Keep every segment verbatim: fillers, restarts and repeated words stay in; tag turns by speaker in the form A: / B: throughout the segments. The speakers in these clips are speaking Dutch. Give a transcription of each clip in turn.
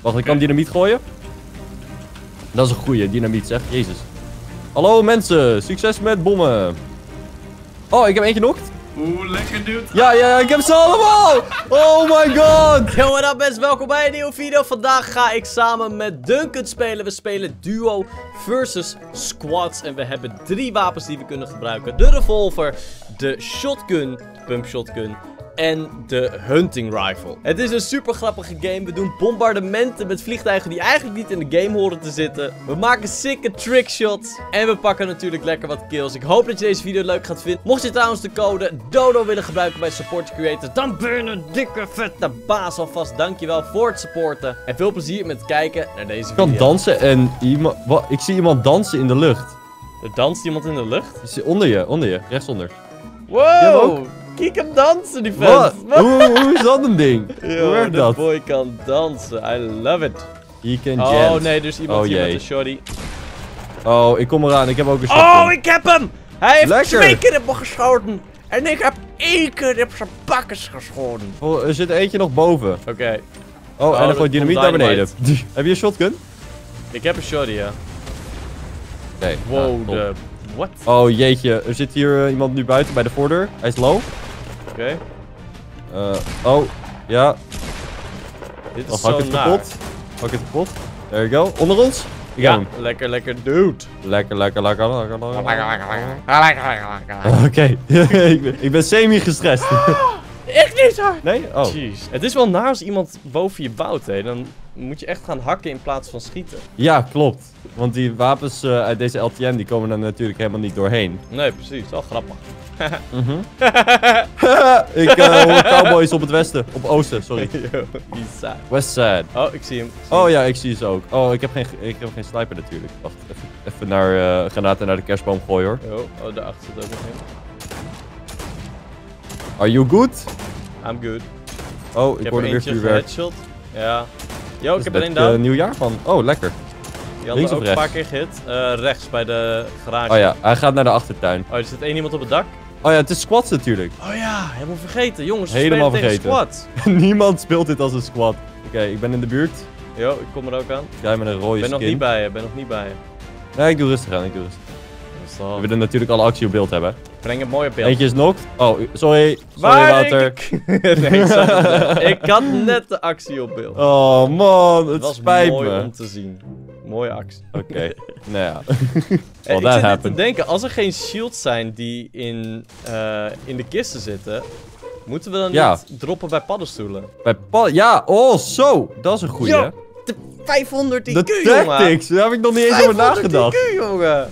A: Wacht, ik kan dynamiet gooien. Dat is een goeie, dynamiet zeg. Jezus. Hallo mensen, succes met bommen. Oh, ik heb eentje knokt.
B: Oeh, lekker dude.
A: Ja, ja, ja, ik heb ze allemaal. Oh my god.
C: Yo, what up mensen, welkom bij een nieuwe video. Vandaag ga ik samen met Duncan spelen. We spelen duo versus squads. En we hebben drie wapens die we kunnen gebruiken. De revolver, de shotgun, pump shotgun en de hunting rifle. Het is een super grappige game. We doen bombardementen met vliegtuigen die eigenlijk niet in de game horen te zitten. We maken sikke trickshots. En we pakken natuurlijk lekker wat kills. Ik hoop dat je deze video leuk gaat vinden. Mocht je trouwens de code DODO willen gebruiken bij Support Creators, dan ben je een dikke vette baas alvast. Dankjewel voor het supporten. En veel plezier met kijken naar deze video.
A: Ik kan dansen en iemand... Wat? Ik zie iemand dansen in de lucht.
C: Er danst iemand in de lucht?
A: Ik zie onder je, onder je, rechtsonder.
C: Wow! Kijk hem dansen, die vent.
A: Wat? Hoe, hoe is dat een ding?
C: Yo,
A: hoe werkt
C: de
A: dat?
C: boy kan dansen. I love it.
A: He can
C: Oh
A: jams.
C: nee, er is iemand
A: Oh,
C: hier met
A: jee.
C: een shorty.
A: Oh, ik kom eraan. Ik heb ook een shotgun.
C: Oh, ik heb hem! Hij heeft
A: Lekker.
C: twee keer op me geschoten. En ik heb één keer op zijn bakkes geschoten.
A: Oh, er zit er eentje nog boven.
C: Oké, okay.
A: Oh,
C: Oh,
A: en dan
C: dat
A: gooit dynamiet
C: komt
A: naar beneden. Heb je een shotgun?
C: ik heb een shorty, ja.
A: Nee.
C: Wow,
A: Ah, top.
C: de... What?
A: Oh jeetje, er zit hier uh, iemand nu buiten bij de voordeur. Hij is low.
C: Oké. Okay.
A: Uh, oh, ja.
C: Dit
A: Dan
C: is
A: ga ik
C: zo
A: het
C: naar.
A: kapot. Ga ik het kapot. There you go. Onder ons. Ik
C: Ja,
A: heb hem.
C: lekker, lekker dude.
A: Lekker, lekker, lekker, lekker, lekker. Oké, ik, ben- ik ben semi-gestrest.
C: Ik niet hoor.
A: Nee? Oh.
C: Jeez. Het is wel naar als iemand boven je bouwt, hè. Dan moet je echt gaan hakken in plaats van schieten.
A: Ja, klopt. Want die wapens uh, uit deze L T M die komen er natuurlijk helemaal niet doorheen.
C: Nee, precies. Wel grappig.
A: Mhm. ik uh, hoor cowboys op het westen. Op oosten, sorry.
C: Yo, Isa.
A: Westside.
C: Oh, ik zie hem. Ik zie
A: Oh
C: hem.
A: ja, ik zie ze ook. Oh, ik heb geen, ik heb geen sniper natuurlijk. Wacht, even, even naar uh, granaten naar de kerstboom gooien hoor.
C: Yo, oh, daarachter zit ook nog een.
A: Are you good?
C: I'm good.
A: Oh,
C: Ik,
A: ik
C: heb
A: hoorde
C: er
A: weer
C: eentje
A: vuurwerk.
C: geheadshot. Ja. Yo, ik
A: Is
C: heb er
A: het
C: één
A: uh,
C: down.
A: nieuwjaar van? Oh, lekker.
C: Die had
A: links
C: ook
A: of
C: een paar
A: rechts?
C: keer gehit. Uh, rechts, bij de garage.
A: Oh ja, hij gaat naar de achtertuin.
C: Oh, er zit één iemand op het dak.
A: Oh ja, het is squads natuurlijk.
C: Oh ja, helemaal vergeten. Jongens, we
A: Helemaal
C: spelen tegen
A: vergeten.
C: squad.
A: Niemand speelt dit als een squad. Oké, ik ben in de buurt.
C: Yo, ik kom er ook aan.
A: Jij met een rode
C: Ik ben
A: skin.
C: nog niet bij je, ben nog niet bij je.
A: Nee, ik doe rustig aan, ik doe rustig.
C: Dat is
A: We
C: al...
A: willen natuurlijk alle actie op beeld hebben.
C: Breng het mooie beeld.
A: Eentje is knocked. Oh, sorry. Sorry,
C: Waar
A: Wouter.
C: ik... nee, ik, zag het net. Ik had net de actie op beeld.
A: Oh man, het
C: Het was
A: spijt
C: mooi
A: me.
C: om te zien. Mooie actie.
A: Oké, nou ja.
C: Eh,
A: Well,
C: ik
A: that
C: zit net te
A: happened.
C: denken, als er geen shields zijn die in, uh, in de kisten zitten, moeten we dan
A: Ja.
C: niet droppen bij paddenstoelen?
A: Bij pa ja, oh zo. Dat is een goeie.
C: Ja, de vijfhonderd I Q,
A: De
C: jongen.
A: tactics, daar heb ik nog niet eens over nagedacht.
C: I Q, jongen.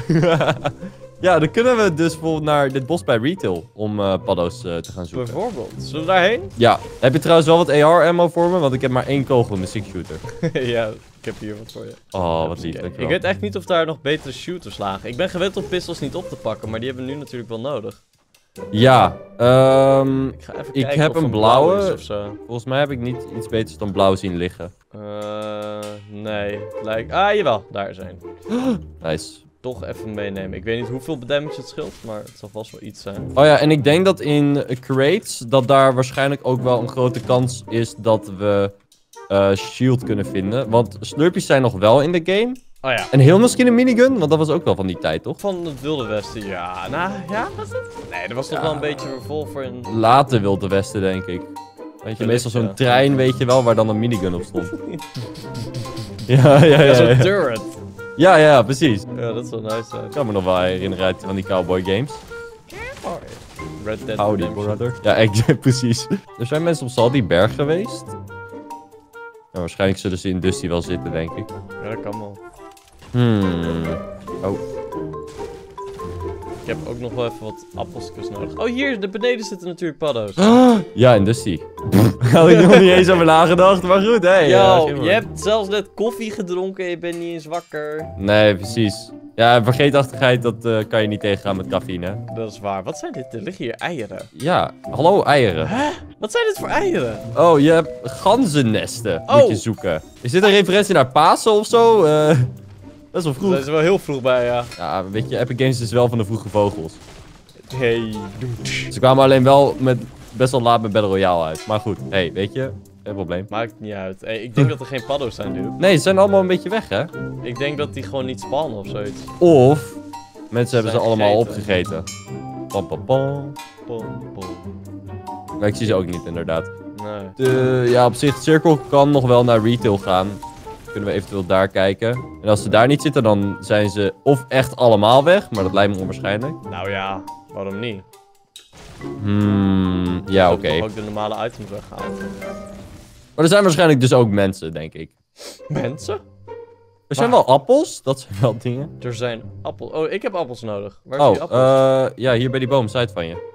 A: Ja, dan kunnen we dus bijvoorbeeld naar dit bos bij retail om uh, paddo's uh, te gaan zoeken.
C: Bijvoorbeeld. Zullen we daarheen?
A: Ja, heb je trouwens wel wat A R ammo voor me? Want ik heb maar één kogel in mijn six shooter.
C: ja, ik heb hier wat voor je.
A: Oh, wat lief,
C: Oké.
A: dankjewel.
C: Ik weet echt niet of daar nog betere shooters lagen. Ik ben gewend om pistols niet op te pakken, maar die hebben we nu natuurlijk wel nodig.
A: Ja, ehm
C: Ik ga even
A: Ik
C: kijken
A: heb
C: of
A: een
C: er blauw
A: blauwe.
C: is of zo.
A: volgens mij heb ik niet iets beters dan blauw zien liggen.
C: Uh, nee. Lijkt... Ah, jawel. Daar is één.
A: Nice.
C: Toch even meenemen. Ik weet niet hoeveel damage het scheelt, maar het zal vast wel iets zijn.
A: Oh ja, en ik denk dat in crates, dat daar waarschijnlijk ook wel een grote kans is dat we uh, shield kunnen vinden. Want slurpies zijn nog wel in de game.
C: Oh ja.
A: En heel misschien een minigun, want dat was ook wel van die tijd, toch?
C: Van het Wilde Westen, ja. Nou, ja, was het? Nee, er was toch
A: Ja.
C: wel een beetje revolver in.
A: Later Wilde Westen, denk ik. Weet je, meestal zo'n
C: ja.
A: trein, weet je wel, waar dan een minigun op stond. ja, ja, ja.
C: Ja, zo'n
A: Ja,
C: turret.
A: ja, ja, precies.
C: Ja, dat is wel nice zijn.
A: Ik kan me nog wel herinneren uit van die cowboy games.
C: Red Dead
A: Howdy,
C: Redemption.
A: brother. Ja, ik, precies. Er zijn mensen op Saldyberg geweest. Ja, waarschijnlijk zullen ze in Dusty wel zitten, denk ik.
C: Ja, dat kan wel.
A: Hmm. Oh.
C: Ik heb ook nog wel even wat appelskes nodig. Oh, hier, de beneden zitten natuurlijk paddo's.
A: Ja, in Dusty. Had ik nog niet eens over nagedacht, maar goed, hé. Hey, ja,
C: Yo,
A: geen
C: je
A: woord.
C: hebt zelfs net koffie gedronken en je bent niet eens wakker.
A: Nee, precies. Ja, vergeetachtigheid, dat uh, kan je niet tegengaan met cafeïne.
C: Dat is waar. Wat zijn dit? Er liggen hier eieren.
A: Ja, hallo eieren.
C: Hè? Wat zijn dit voor eieren?
A: Oh, je hebt ganzennesten, moet
C: Oh.
A: je zoeken. Is dit een referentie naar Pasen of zo? Uh, dat is wel vroeg.
C: Dat is wel heel vroeg bij, ja.
A: Ja, weet je, Epic Games is wel van de vroege vogels.
C: Hey, dude.
A: Ze kwamen alleen wel met best wel laat met Battle Royale uit. Maar goed, hey, weet je. Geen probleem.
C: Maakt niet uit. Hey, ik denk dat er geen paddo's zijn, dude.
A: Nee, ze zijn allemaal een beetje weg, hè?
C: Ik denk dat die gewoon niet spawnen of zoiets.
A: Of mensen hebben ze
C: Zijn
A: allemaal
C: gegeten.
A: opgegeten. Pam, pam, pam.
C: Pom, pom.
A: Maar ik zie ze ook niet, inderdaad.
C: Nee.
A: De, ja, op zich, Circle kan nog wel naar retail gaan. Kunnen we eventueel daar kijken. En als ze daar niet zitten, dan zijn ze of echt allemaal weg. Maar dat lijkt me onwaarschijnlijk.
C: Nou ja, waarom niet?
A: Hmm, ja, oké.
C: Ook de normale items weggehaald.
A: Maar er zijn waarschijnlijk dus ook mensen, denk ik.
C: Mensen?
A: Er zijn
C: Waar?
A: wel appels, dat zijn wel dingen.
C: Er zijn appels. Oh, ik heb appels nodig. Waar
A: Oh,
C: is die appels?
A: eh, ja, hier bij die boom, zuid van je.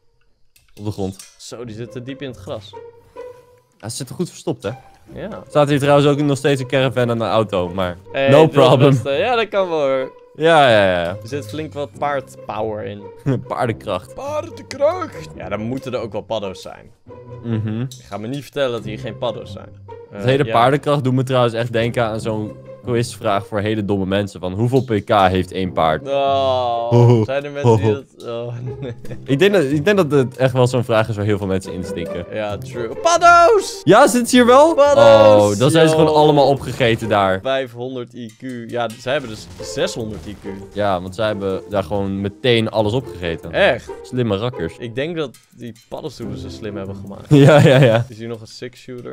A: Op de grond.
C: Zo, die zitten diep in het gras.
A: Ja, ze zitten goed verstopt, hè?
C: Ja.
A: Er staat hier trouwens ook nog steeds een caravan en een auto, maar...
C: Hey,
A: no
C: dit is het
A: problem.
C: beste. Ja, dat kan wel hoor.
A: Ja, ja, ja.
C: Er zit flink wat paardpower in.
A: Paardenkracht.
C: Paardenkracht! Ja, dan moeten er ook wel paddo's zijn.
A: Mhm.
C: Ik ga me niet vertellen dat hier geen paddo's zijn.
A: Het hele
C: ja.
A: paardenkracht doet me trouwens echt denken aan zo'n quizvraag voor hele domme mensen. Van hoeveel pk heeft één paard?
C: Oh,
A: Oh.
C: zijn er mensen die dat... Oh, nee.
A: Ik denk dat, ik denk dat het echt wel zo'n vraag is waar heel veel mensen instinken.
C: Ja, true. Paddo's!
A: Ja, zitten ze hier wel?
C: Paddo's!
A: Oh, dan zijn ze
C: Yo.
A: gewoon allemaal opgegeten daar.
C: vijfhonderd I Q. Ja, zij hebben dus zeshonderd I Q.
A: Ja, want zij hebben daar gewoon meteen alles opgegeten.
C: Echt?
A: Slimme rakkers.
C: Ik denk dat die paddenstoelen zo slim hebben gemaakt.
A: Ja, ja, ja.
C: Is hier nog een six-shooter?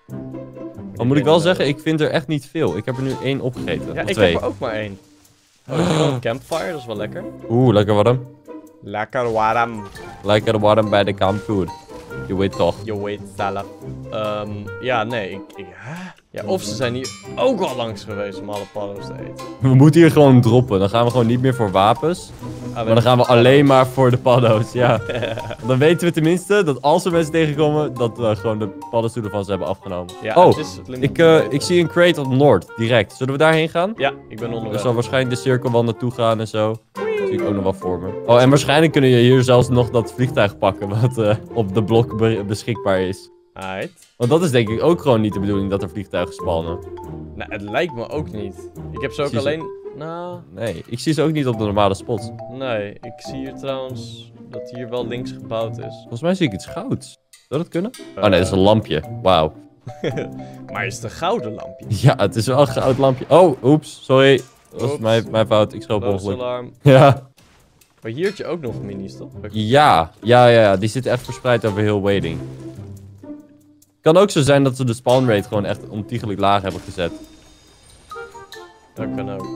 A: Dan moet ik wel zeggen, ik vind er echt niet veel. Ik heb er nu één opgegeten.
C: Ja,
A: Of
C: ik
A: twee.
C: heb er ook maar één. Oh, ik heb nog een campfire, dat is wel lekker.
A: Oeh, lekker warm.
C: Lekker warm.
A: Lekker warm bij de kampvuur. Je weet toch.
C: Je weet zelf. Ehm, ja, nee, ik, ik, hè? Ja, of ze zijn hier ook al langs geweest om alle paddo's te eten.
A: We moeten hier gewoon droppen. Dan gaan we gewoon niet meer voor wapens.
C: Ah,
A: Maar dan gaan we alleen maar voor de paddo's, ja. Dan weten we tenminste dat als we mensen tegenkomen, dat we gewoon de paddenstoelen van ze hebben afgenomen.
C: Ja,
A: Oh,
C: het is slim om
A: ik,
C: te
A: eh,
C: weten.
A: ik zie een crate op Noord, direct. Zullen we daarheen gaan?
C: Ja, ik ben
A: Er
C: onderweg.
A: zal waarschijnlijk de cirkel wel naartoe gaan en zo. Zie ik ook nog wel voor me. Oh, en waarschijnlijk kunnen je hier zelfs nog dat vliegtuig pakken wat eh, op de blok be- beschikbaar is.
C: Aight.
A: Want dat is denk ik ook gewoon niet de bedoeling dat er vliegtuigen spannen.
C: Nou, het lijkt me ook niet. Ik heb ze ook
A: Zie ze-
C: alleen... Nou,
A: Nee, ik zie ze ook niet op de normale spots.
C: nee. Ik zie hier trouwens dat hier wel links gebouwd is.
A: Volgens mij zie ik iets gouds. Zou dat kunnen? Oh nee, dat is een lampje. Wauw.
C: Maar is het een gouden lampje?
A: Ja, het is wel een goud lampje. Oh, oeps, sorry. Dat was
C: Oeps.
A: mijn, mijn fout. Ik schoot per ongeluk.
C: Loosalarm.
A: Ja.
C: Maar hier had je ook nog minis, toch?
A: Ja. Ja, ja, ja. Die zitten echt verspreid over heel Wading. Kan ook zo zijn dat ze de spawn rate gewoon echt ontiegelijk laag hebben gezet.
C: Dat kan ook.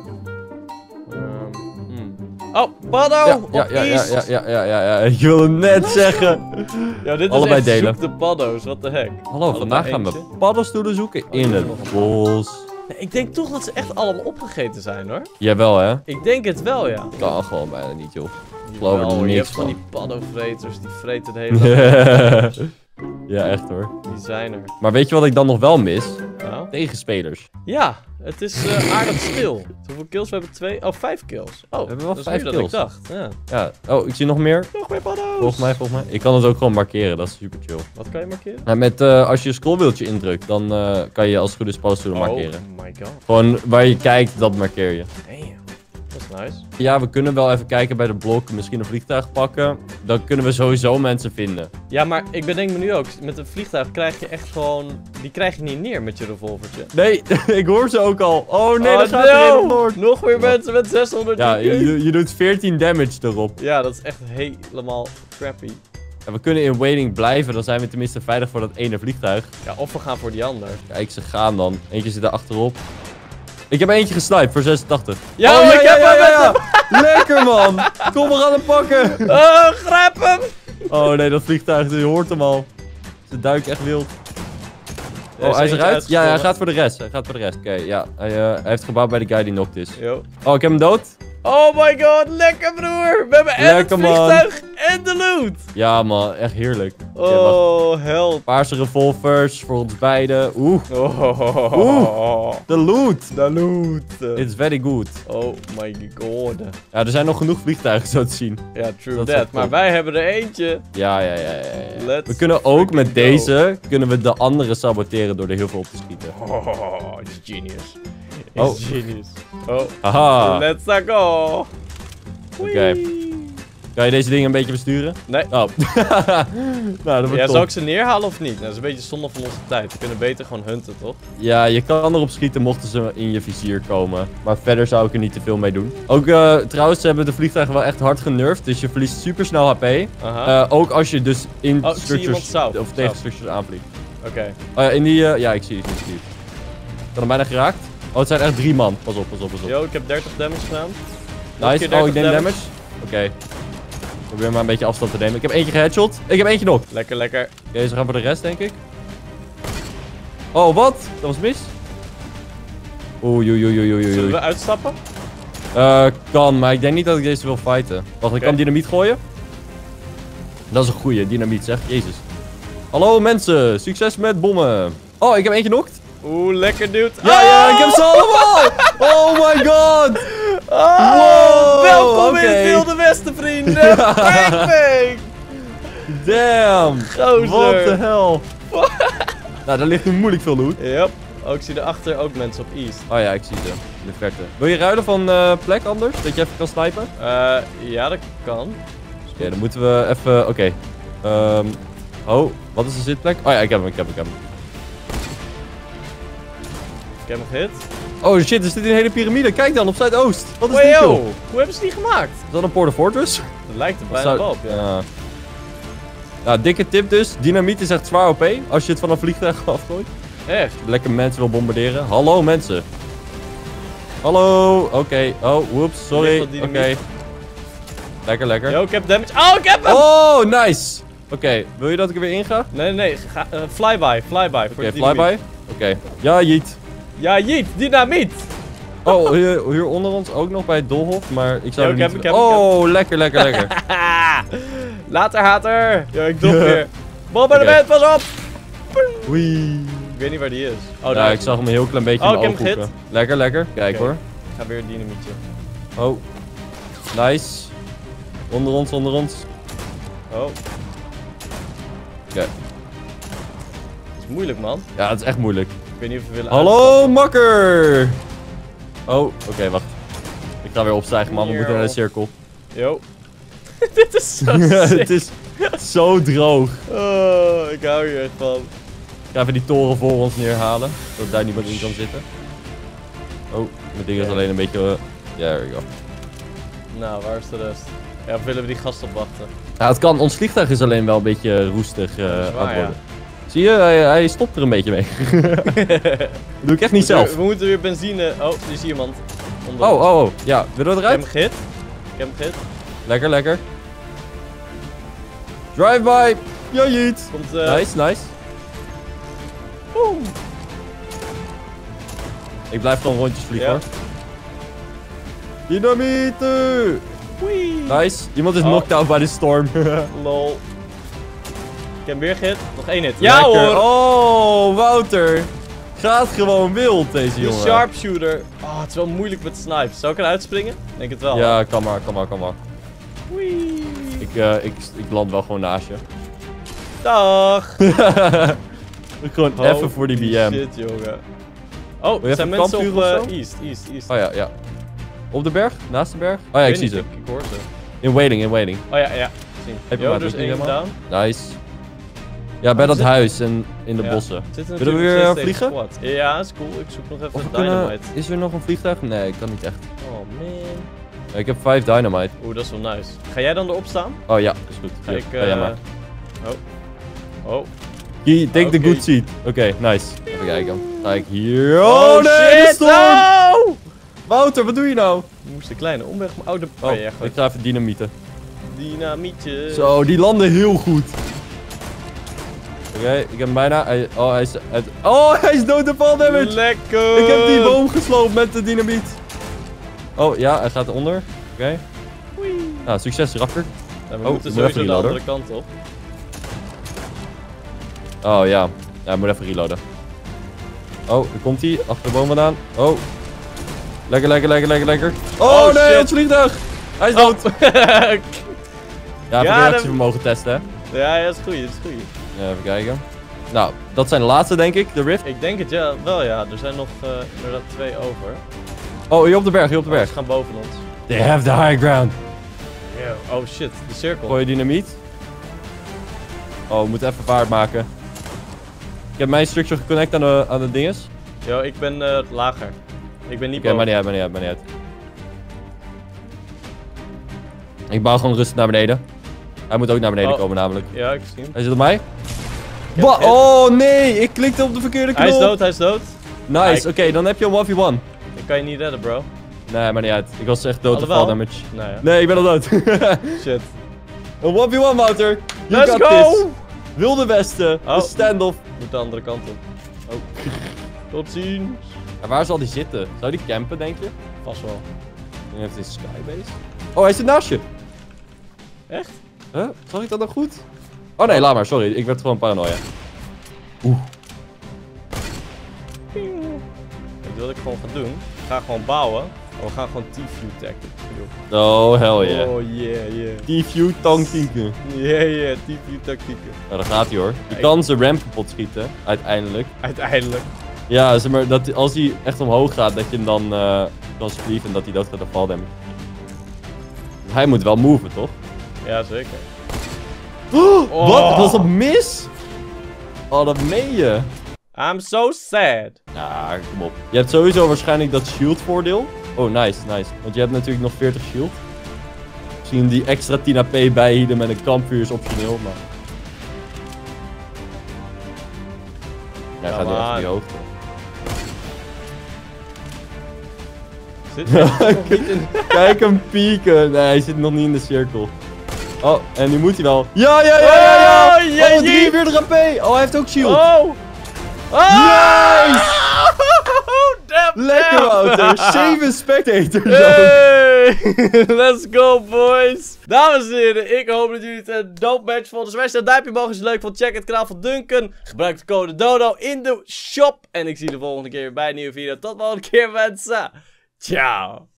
C: Ehm, hmm. Oh, paddo!
A: Ja,
C: op
A: ja, ja, ja,
C: East!
A: ja, ja, ja, ja, ja. Ik wilde net zeggen.
C: Ja, dit
A: Allebei
C: is echt
A: delen.
C: zoek de paddo's, what the heck.
A: Hallo,
C: Allebei
A: vandaag gaan
C: eentje.
A: we paddenstoelen zoeken in het bos.
C: Nee, ik denk toch dat ze echt allemaal opgegeten zijn, hoor.
A: Jawel, hè?
C: Ik denk het wel, ja.
A: Kan gewoon bijna niet, joh. geloof er
C: Jawel, je
A: niks
C: hebt van
A: van.
C: die paddo-vreters, die vreten de hele dag.
A: Ja, echt hoor.
C: Die zijn er.
A: Maar weet je wat ik dan nog wel mis?
C: Ja,
A: Tegenspelers.
C: ja het is eh, aardig stil. Hoeveel kills? We hebben twee... Oh, vijf kills. Oh,
A: We hebben wel
C: dat is
A: vijf
C: meer
A: kills.
C: dan ik dacht. Ja.
A: Ja. Oh, ik zie nog meer.
C: Nog meer paddo's!
A: Volgens mij, volgens mij. Ik kan het ook gewoon markeren, dat is super chill.
C: Wat kan je markeren?
A: Nou, met, eh, als je je scrollwieltje indrukt, dan eh, kan je als het goed is paddenstoelen markeren.
C: Oh my god.
A: Gewoon waar je kijkt, dat markeer je.
C: Damn. Dat is nice.
A: Ja, we kunnen wel even kijken bij de blok, misschien een vliegtuig pakken. Dan kunnen we sowieso mensen vinden.
C: Ja, maar ik bedenk me nu ook, met een vliegtuig krijg je echt gewoon... Die krijg je niet neer met je revolvertje.
A: Nee, ik hoor ze ook al. Oh nee,
C: Oh,
A: dat gaat
C: no!
A: er in Noord.
C: Nog meer mensen met zeshonderd
A: Ja,
C: I Q.
A: je, je doet veertien damage erop.
C: Ja, dat is echt helemaal crappy.
A: Ja, we kunnen in waiting blijven, dan zijn we tenminste veilig voor dat ene vliegtuig.
C: Ja, of we gaan voor die ander.
A: Kijk, ze gaan dan. Eentje zit daar achterop. Ik heb eentje gesniped voor zesentachtig.
C: Ja,
A: oh,
C: ik heb hem met
A: ja. Lekker man. Kom, we gaan hem pakken.
C: Oh, grijp hem!
A: Oh nee, dat vliegtuig, je hoort hem al. Ze duikt echt wild. Oh, hij is eruit? Ja, hij gaat voor de rest. Hij gaat voor de rest. Oké, ja. Hij, uh, hij heeft gebouwd bij de guy die knocked is.
C: Yo.
A: Oh, ik heb hem dood.
C: Oh my god, lekker broer! We hebben en
A: Lekker,
C: het vliegtuig en de loot!
A: Ja man, echt heerlijk. Oké, wacht.
C: Oh, help.
A: Paarse revolvers voor ons beiden. Oeh,
C: Oh,
A: Oeh. de loot.
C: de loot.
A: It's very good.
C: Oh my god.
A: Ja, er zijn nog genoeg vliegtuigen zo te zien.
C: Ja, true
A: Dat is
C: that.
A: wel
C: Maar
A: top.
C: wij hebben er eentje.
A: Ja, ja, ja, ja. ja.
C: Let's
A: We kunnen ook met
C: freaking go.
A: deze, kunnen we de andere saboteren door er heel veel op te schieten.
C: Oh, it's genius. It's
A: Oh.
C: genius. Oh,
A: Haha.
C: let's go.
A: Oké. Kan je deze dingen een beetje besturen?
C: Nee.
A: Oh. nou, dat wordt
C: Ja,
A: top.
C: zou ik ze neerhalen of niet? Nou, dat is een beetje zonde van onze tijd. We kunnen beter gewoon hunten, toch?
A: Ja, je kan erop schieten mochten ze in je vizier komen. Maar verder zou ik er niet te veel mee doen. Ook uh, trouwens, ze hebben de vliegtuigen wel echt hard genervd. Dus je verliest super snel H P.
C: Aha.
A: Uh, ook als je dus in
C: Oh, ik zie iemand
A: structures
C: south.
A: of tegen structures aanvliegt.
C: Oké. Okay.
A: Oh ja, in die... Uh, ja, ik zie het. Ik zie het. Ik had hem bijna geraakt. Oh, het zijn echt drie man. Pas op, pas op, pas op.
C: Yo, ik heb dertig damage gedaan. Nog
A: Nice. Oh, ik neem damage. Oké. Okay. Probeer maar een beetje afstand te nemen. Ik heb eentje geheadshot. Ik heb eentje nog.
C: Lekker, lekker.
A: Oké, okay, ze gaan voor de rest, denk ik. Oh, wat? Dat was mis. Oei, oei, oei, oei, oei.
C: Zullen we uitstappen?
A: Uh, kan, maar ik denk niet dat ik deze wil fighten. Wacht, ik
C: Okay.
A: kan dynamiet gooien. Dat is een goeie, dynamiet zeg. Jezus. Hallo mensen, succes met bommen. Oh, ik heb eentje knokt.
C: Oeh, lekker dude.
A: Ja,
C: oh!
A: ja, ik heb ze allemaal. Oh my god.
C: Oh,
A: Wow,
C: welkom
A: okay.
C: in het Wilde Westen, vrienden. Bang, bang.
A: Damn.
C: Gozer.
A: What the hell. Nou, daar ligt nu moeilijk veel loot.
C: Yep. Oh, ik zie erachter ook mensen op East.
A: Oh ja, ik zie ze. In de verte. Wil je ruilen van uh, plek anders? Dat je even kan snipen?
C: Uh, ja, dat kan.
A: Oké, okay, dan moeten we even... Oké. Okay. Um, oh, wat is de zitplek? Oh ja, ik heb hem, ik heb hem, ik heb hem.
C: Ik heb hem gehit.
A: Oh shit, er zit een hele piramide. Kijk dan, op Zuidoost. Wat is
C: Wow,
A: dit,
C: yo.
A: joh?
C: Hoe hebben ze die gemaakt?
A: Is dat een Port of Fortress?
C: Dat lijkt er
A: Of
C: bijna
A: zou-
C: wel op, ja.
A: Ja. Nou, dikke tip dus. Dynamiet is echt zwaar O P. Als je het van een vliegtuig afgooit.
C: Echt?
A: Lekker mensen wil bombarderen. Hallo mensen. Hallo. Oké. Okay. Oh, whoops. Sorry.
C: Ligt
A: Oké.
C: wat dynamiet.
A: Lekker, lekker.
C: Yo, ik heb damage. Oh, ik heb hem!
A: Oh, nice. Oké, okay. Wil je dat ik er weer in ga?
C: Nee, nee, ga, uh, flyby, flyby.
A: Oké,
C: Okay,
A: flyby. Oké. Okay. Ja, jeet.
C: Ja, jeet, dynamiet!
A: Oh, hier, hier onder ons ook nog bij het Doolhof, maar ik zou
C: Yo,
A: er
C: ik
A: niet...
C: heb hem, ik heb hem,
A: oh, lekker, lekker, lekker.
C: Later, hater! Yo, ik drop weer. Bombardement, pas op!
A: Oei.
C: Ik weet niet waar die is. Oh,
A: Ja,
C: daar
A: ik
C: is
A: zag
C: hij.
A: hem een heel klein beetje
C: Oh,
A: in
C: ik
A: de
C: heb hem
A: ooghoeken. Lekker, lekker. Kijk
C: Oké.
A: hoor.
C: Ik ga weer een dynamietje.
A: Oh. Nice. Onder ons, onder ons.
C: Oh. Oké.
A: Okay.
C: Dat is moeilijk, man.
A: Ja, het is echt moeilijk.
C: Ik weet niet of we willen
A: Hallo, makker! Oh, oké, okay, wacht. Ik ga weer opstijgen, man. We moeten naar de cirkel.
C: Yo. Dit is zo
A: Het
C: sick.
A: is zo droog.
C: Oh, ik hou hier echt van.
A: Ik ga even die toren voor ons neerhalen. Zodat daar niemand in kan zitten. Oh, mijn ding is
C: Oké.
A: alleen een beetje... Uh, there we go.
C: Nou, waar is de rest? Ja, of willen we die gast opwachten?
A: Ja, het kan. Ons vliegtuig is alleen wel een beetje roestig uh,
C: Dat is
A: aan
C: waar,
A: het worden. Zie je? Hij, hij stopt er een beetje mee. Dat doe ik echt niet zelf.
C: We, we moeten weer benzine... Oh, er is iemand. Onder
A: Oh,
C: ons.
A: oh, oh. Ja, willen we
C: Ik heb
A: eruit?
C: hem gehit. Ik heb hem gehit.
A: Lekker, lekker. Drive-by. Ja, jeet.
C: Komt... Uh...
A: Nice, nice.
C: Boom.
A: Ik blijf gewoon rondjes vliegen
C: Ja.
A: hoor. Dynamieten!
C: Wee.
A: Nice. Iemand is
C: Oh.
A: knocked out bij de storm.
C: Lol. Ik heb hem weer gehit. Nog één hit. Ja
A: Lekker.
C: hoor!
A: Oh, Wouter. Gaat gewoon wild deze
C: Die
A: jongen.
C: sharpshooter. Oh, het is wel moeilijk met snipes. Zou ik eruit springen? Denk het wel.
A: Ja, kan maar, kan maar, kan maar.
C: Wee.
A: Ik, uh, ik, ik land wel gewoon naast je.
C: Dag!
A: Gewoon even voor die B M.
C: Shit, jongen. Oh,
A: je
C: er zijn
A: even
C: mensen op
A: kampvuur of
C: uh,
A: zo?
C: East, East, East.
A: Oh ja, ja. Op de berg? Naast de berg? Oh ja, ik, zie
C: weet
A: ze.
C: niet, Ik, ik hoor ze.
A: In waiting, in waiting.
C: Oh ja, ja. Zien.
A: Heb je
C: Yo,
A: maar,
C: er is
A: doet niet
C: één
A: helemaal?
C: down.
A: Nice. Ja, bij
C: Oh,
A: dat
C: zit-
A: huis en in de
C: Ja.
A: bossen.
C: Zitten
A: Willen we
C: natuurlijk
A: weer
C: nog steeds
A: vliegen?
C: tegen squad. Ja, is cool. Ik zoek nog even
A: Of we
C: een
A: kunnen...
C: dynamite.
A: Is er nog een vliegtuig? Nee, ik kan niet echt.
C: Oh man.
A: Ja, ik heb vijf dynamite.
C: Oeh, dat is wel nice. Ga jij dan erop staan?
A: Oh ja, is goed.
C: Ga
A: Hier,
C: ik...
A: ga jij
C: eh,
A: maar.
C: Oh. Oh.
A: Hier, take the
C: Oké.
A: good seat. Oké, okay, nice. Even kijken. Ga ik hier... Oh, nee, de
C: shit!
A: storm!
C: Oh!
A: Wouter, wat doe je nou?
C: Ik moest een kleine omweg. Oh, de...
A: Oh,
C: oh ja,
A: ik
C: goed.
A: ga even dynamieten.
C: Dynamietje.
A: Zo, die landen heel goed. Oké, okay, ik heb hem bijna. Hij, oh, hij is uit... Oh, hij is dood op fall damage.
C: Lekker!
A: Ik heb die boom gesloopt met de dynamiet. Oh, ja, hij gaat onder. Oké. Okay. Nou, succes, rakker.
C: Ja, we
A: Oh,
C: moeten
A: ik moet even
C: sowieso de
A: reloaden.
C: andere kant op.
A: Oh, ja. Ja, ik moet even reloaden. Oh, daar komt hij. Achter de boom vandaan. Oh. Lekker, lekker, lekker, lekker, lekker. Oh,
C: Oh,
A: nee,
C: shit.
A: ons vliegtuig. Hij is
C: Oh.
A: dood. Ja, even
C: Ja,
A: reactievermogen testen, hè.
C: Ja, ja, dat is goed, dat is goed.
A: Ja, even kijken. Nou, dat zijn de laatste, denk ik. De Rift.
C: Ik denk het ja, wel ja. Er zijn nog uh, inderdaad twee over.
A: Oh, hier op de berg, hier op de
C: Oh,
A: berg.
C: ze gaan boven ons.
A: They have the high ground.
C: Yo. Oh shit, de cirkel.
A: Gooi je dynamiet. Oh, we moeten even vaart maken. Ik heb mijn structure geconnect aan de, aan de dinges.
C: Yo, ik ben uh, lager. Ik ben niet
A: Oké, okay, maar niet uit, maar niet uit, maar niet uit. Ik bouw gewoon rustig naar beneden. Hij moet ook naar beneden
C: oh.
A: komen namelijk.
C: Ja, ik zie hem.
A: Hij zit op mij.
C: Ja,
A: Ba oh nee, ik klikte op de verkeerde knop.
C: Hij is dood, hij is dood.
A: Nice, oké, okay, dan heb je een one v one.
C: Ik kan je niet redden, bro.
A: Nee, maar niet uit. Ik was echt dood de fall damage.
C: Nou ja.
A: Nee, ik ben al dood.
C: Shit.
A: Een one v one, Wouter. You
C: Let's
A: got
C: go!
A: This. Wilde Westen.
C: Oh.
A: De standoff.
C: Moet de andere kant op. Oh. Tot ziens.
A: En waar zal die zitten? Zou die campen, denk je?
C: Vast wel.
A: En heeft hij skybase. Oh, hij zit naast je.
C: Echt?
A: Huh? Zag ik dat nou goed? Oh nee, laat maar. Sorry. Ik werd gewoon paranoia. Oeh.
C: Weet je wat ik gewoon ga doen? Ik ga gewoon bouwen. En we gaan gewoon T-View tactics doen.
A: Oh, hell yeah.
C: Oh yeah, yeah.
A: T-View tactieken.
C: Yeah, yeah. T-View tactieken.
A: Nou, daar gaat hij hoor. Je kan zijn ramp kapot schieten. Uiteindelijk.
C: Uiteindelijk.
A: Ja, zeg maar, dat, als hij echt omhoog gaat, dat je hem dan uh, kan spleeven en dat hij dood gaat door fall damage. Hij moet wel moven, toch?
C: Ja, zeker.
A: Oh,
C: Oh.
A: Wat? Was dat mis? Oh, dat meen je.
C: I'm so sad.
A: Ja, kom op. Je hebt sowieso waarschijnlijk dat shield voordeel. Oh, nice, nice. Want je hebt natuurlijk nog veertig shield. Misschien die extra tien H P bijhieden met een kampvuur is optioneel, maar... Hij gaat nu echt die hoogte.
C: Zit hij nog niet in...
A: Kijk hem pieken. Nee, hij zit nog niet in de cirkel. Oh, en nu moet hij wel. Ja, ja, ja, ja, ja.
C: Oh, yeah,
A: oh drieënveertig H P. Oh, hij heeft ook shield.
C: Oh.
A: Oh. Nice.
C: Damn,
A: Lekker, Wouter. Zeven spectators.
C: Hey. Let's go, boys. Dames en heren, ik hoop dat jullie het een dope match vonden. Dus wij staan een duimpje omhoog als je het leuk vond. Check het kanaal van Duncan. Gebruik de code DODO in de shop. En ik zie je de volgende keer weer bij een nieuwe video. Tot de volgende keer, mensen. Ciao.